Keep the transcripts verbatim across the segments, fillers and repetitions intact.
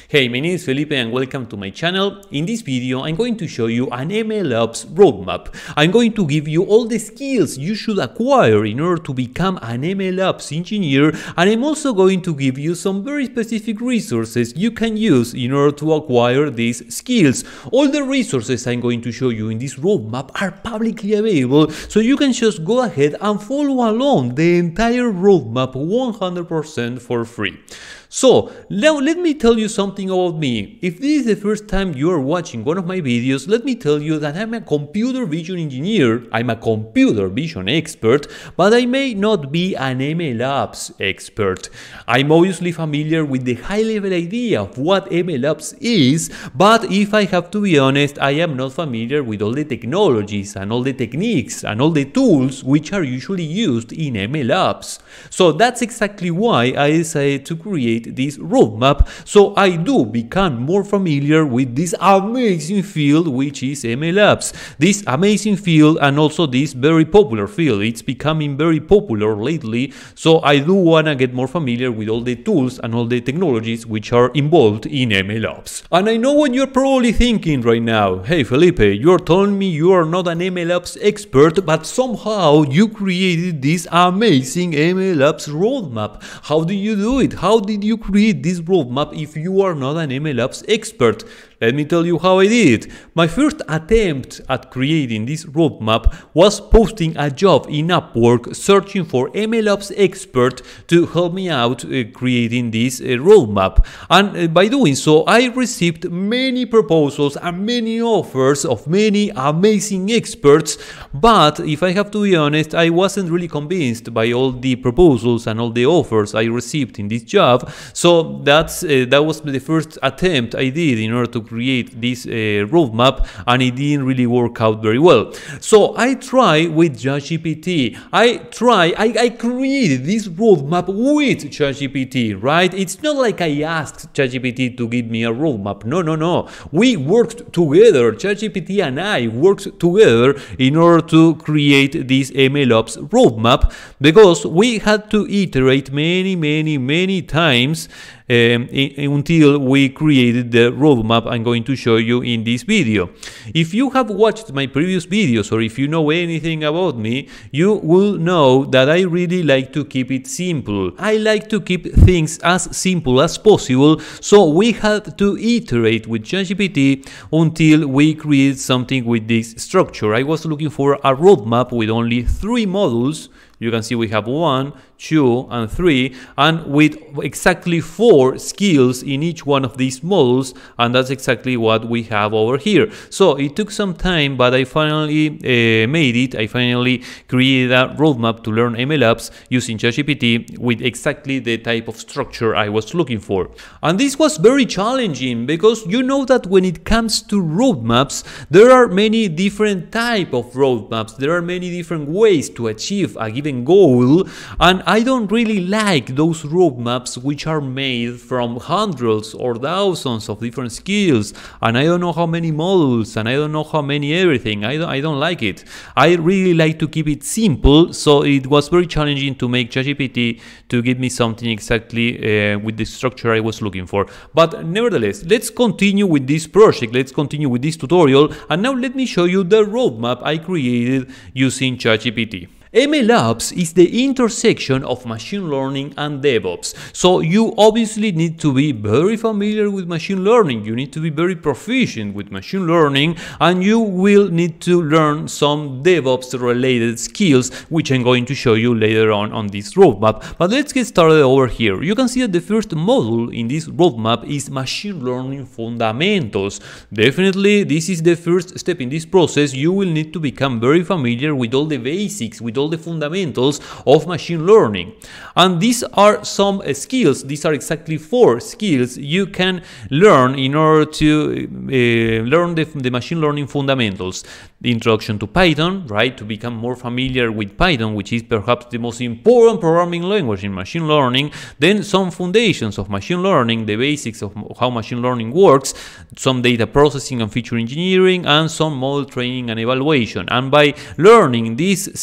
Hey, my name is Felipe and welcome to my channel. In this video, I'm going to show you an MLOps roadmap. I'm going to give you all the skills you should acquire in order to become an MLOps engineer, and I'm also going to give you some very specific resources you can use in order to acquire these skills. All the resources I'm going to show you in this roadmap are publicly available, so you can just go ahead and follow along the entire roadmap one hundred percent for free. So, now let me tell you something about me. If this is the first time you are watching one of my videos, let me tell you that I'm a computer vision engineer, I'm a computer vision expert, but I may not be an MLOps expert. I'm obviously familiar with the high-level idea of what MLOps is, but if I have to be honest, I am not familiar with all the technologies and all the techniques and all the tools which are usually used in MLOps. So that's exactly why I decided to create this roadmap, so I do become more familiar with this amazing field which is MLOps. This amazing field and also this very popular field. It's becoming very popular lately, so I do wanna get more familiar with all the tools and all the technologies which are involved in MLOps. And I know what you're probably thinking right now. Hey Felipe, you're telling me you are not an MLOps expert, but somehow you created this amazing MLOps roadmap. How did you do it? How did you you create this roadmap if you are not an MLOps expert? Let me tell you how I did it. My first attempt at creating this roadmap was posting a job in Upwork searching for MLOps expert to help me out uh, creating this uh, roadmap. And uh, by doing so, I received many proposals and many offers of many amazing experts. But if I have to be honest, I wasn't really convinced by all the proposals and all the offers I received in this job. So that's uh, that was the first attempt I did in order to create this uh, roadmap, and it didn't really work out very well. So I tried with ChatGPT. I try. I, I created this roadmap with ChatGPT, right? It's not like I asked ChatGPT to give me a roadmap. No, no, no. We worked together. ChatGPT and I worked together in order to create this MLOps roadmap, because we had to iterate many, many, many times Um, until we created the roadmap I'm going to show you in this video. If you have watched my previous videos, or if you know anything about me, you will know that I really like to keep it simple. I like to keep things as simple as possible, so we had to iterate with ChatGPT until we create something with this structure. I was looking for a roadmap with only three modules. You can see we have one, two, and three, and with exactly four skills in each one of these modules, and that's exactly what we have over here. So it took some time, but I finally uh, made it. I finally created a roadmap to learn MLOps using ChatGPT with exactly the type of structure I was looking for. And this was very challenging, because you know that when it comes to roadmaps, there are many different types of roadmaps. There are many different ways to achieve a given goal, and I don't really like those roadmaps which are made from hundreds or thousands of different skills, and I don't know how many modules, and I don't know how many everything. I don't, I don't like it. I really like to keep it simple, so it was very challenging to make ChatGPT to give me something exactly uh, with the structure I was looking for. But nevertheless, let's continue with this project, let's continue with this tutorial, and now let me show you the roadmap I created using ChatGPT. MLOps is the intersection of machine learning and DevOps. So you obviously need to be very familiar with machine learning. You need to be very proficient with machine learning, and you will need to learn some DevOps related skills, which I'm going to show you later on on this roadmap. But let's get started over here. You can see that the first module in this roadmap is machine learning fundamentals. Definitely this is the first step in this process. You will need to become very familiar with all the basics, with all the fundamentals of machine learning. And these are some uh, skills. These are exactly four skills you can learn in order to uh, learn the, the machine learning fundamentals. The introduction to Python, right, to become more familiar with Python, which is perhaps the most important programming language in machine learning. Then some foundations of machine learning, the basics of how machine learning works, some data processing and feature engineering, and some model training and evaluation. And by learning these skills,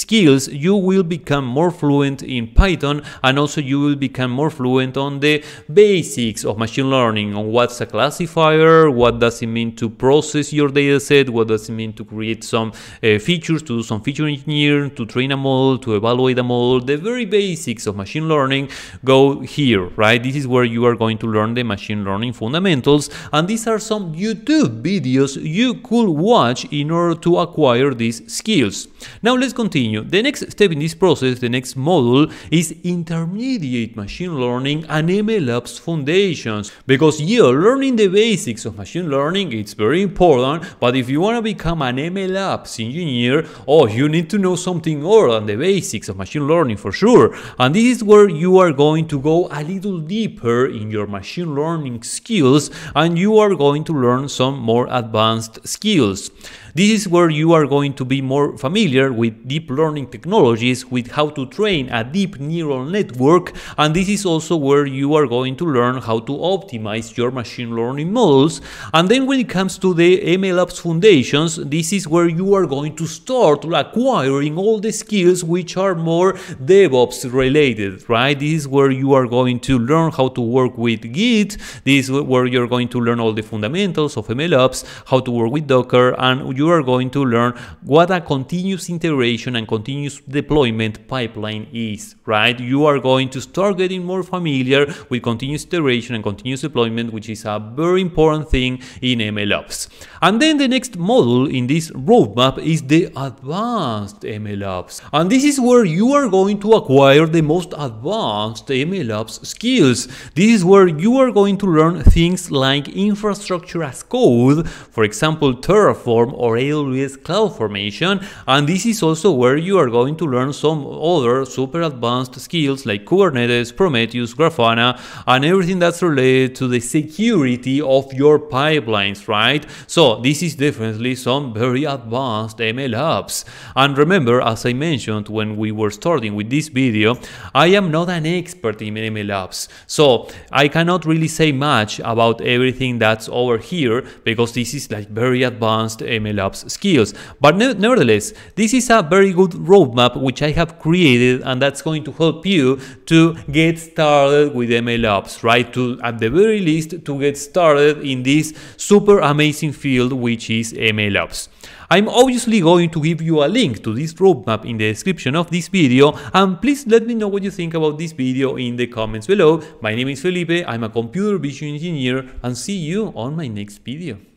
skills, you will become more fluent in Python, and also you will become more fluent on the basics of machine learning, on what's a classifier, what does it mean to process your data set, what does it mean to create some uh, features, to do some feature engineering, to train a model, to evaluate a model. The very basics of machine learning go here, right? This is where you are going to learn the machine learning fundamentals, and these are some YouTube videos you could watch in order to acquire these skills. Now let's continue. The next step in this process, the next module, is intermediate machine learning and MLOps foundations, because yeah, learning the basics of machine learning, it's very important, but if you want to become an MLOps engineer, oh, you need to know something more than the basics of machine learning for sure. And this is where you are going to go a little deeper in your machine learning skills, and you are going to learn some more advanced skills. This is where you are going to be more familiar with deep learning technologies, with how to train a deep neural network, and this is also where you are going to learn how to optimize your machine learning models. And then when it comes to the MLOps foundations, this is where you are going to start acquiring all the skills which are more DevOps related, right? This is where you are going to learn how to work with Git. This is where you're going to learn all the fundamentals of MLOps, how to work with Docker, and you you are going to learn what a continuous integration and continuous deployment pipeline is, right? You are going to start getting more familiar with continuous integration and continuous deployment, which is a very important thing in MLOps. And then the next module in this roadmap is the advanced MLOps. And this is where you are going to acquire the most advanced MLOps skills. This is where you are going to learn things like infrastructure as code, for example, Terraform or A W S CloudFormation, and this is also where you are going to learn some other super advanced skills like Kubernetes, Prometheus, Grafana, and everything that's related to the security of your pipelines, right? So this is definitely some very advanced MLOps. And remember, as I mentioned when we were starting with this video, I am not an expert in MLOps, so I cannot really say much about everything that's over here because this is like very advanced MLOps skills. But ne nevertheless, this is a very good roadmap which I have created, and that's going to help you to get started with MLOps, right? To, at the very least, to get started in this super amazing field which is MLOps. I'm obviously going to give you a link to this roadmap in the description of this video, and please let me know what you think about this video in the comments below. My name is Felipe, I'm a computer vision engineer, and see you on my next video.